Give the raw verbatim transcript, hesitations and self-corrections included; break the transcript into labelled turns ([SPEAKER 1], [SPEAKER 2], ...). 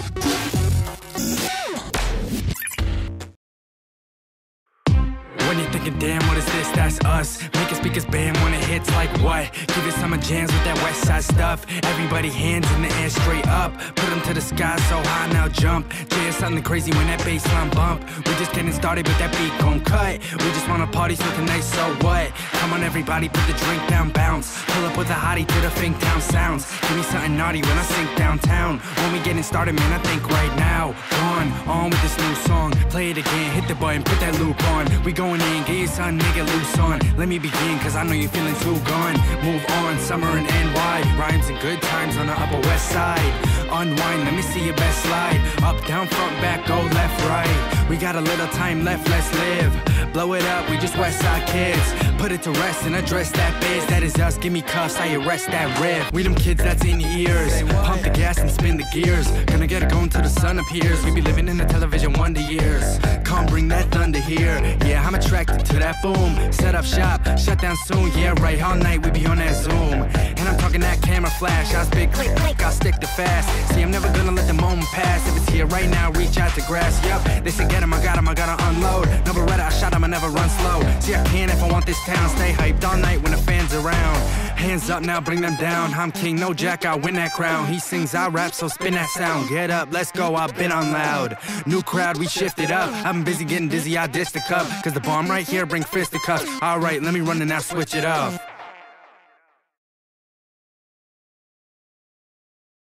[SPEAKER 1] When you're thinking, damn, what is this? That's us. Make it speakers bam when it hits like what? Give it summer jams with that west side stuff. Everybody hands in the air straight up. Put them to the sky so high, now jump. Jay, something crazy when that bass line bump. We just getting started, but that beat gon' cut. We just wanna party so tonight, so what? Come on everybody, put the drink down, bounce. Pull up with a hottie to the Fink Town sounds. Give me something naughty when I sink downtown. When we getting started, man, I think right now. Gone, on with this new song. Play it again, hit the button, put that loop on. We going in, get your son, nigga, loose on. Let me begin, cause I know you're feeling too gone. Move on, summer in N Y. Rhymes and good times on the Upper West Side. Unwind, let me see your best slide. Up, down, front, back, go left, right. We got a little time left, let's live. Blow it up, we just West Side kids. Put it to rest and address that biz. That is us, give me cuffs, I arrest that riff. We them kids that's in your ears. Pump the gas and spin the gears. Gonna get it going till the sun appears. We be living in the television wonder years. Come bring that thunder here. Yeah, I'm attracted to that boom. Set up shop, shut down soon. Yeah, right, all night we be on that Zoom. And I'm talking that camera flash. I spit click, click, I stick to fast. See, I'm never gonna let the moment pass. If it's here right now, reach out to grasp. Yup, they say get him, I got him, I gotta unload. No Beretta, I shot him, I never run slow. See, I can if I want this town. Stay hyped all night when the fans around. Hands up now, bring them down. I'm king, no jack, I win that crown. He sings, I rap, so spin that sound. Get up, let's go, I've been on loud. New crowd, we shifted up. I've been busy getting dizzy, I dished the cup. Cause the bomb right here bring fisticuffs. Alright, let me run and now switch it up.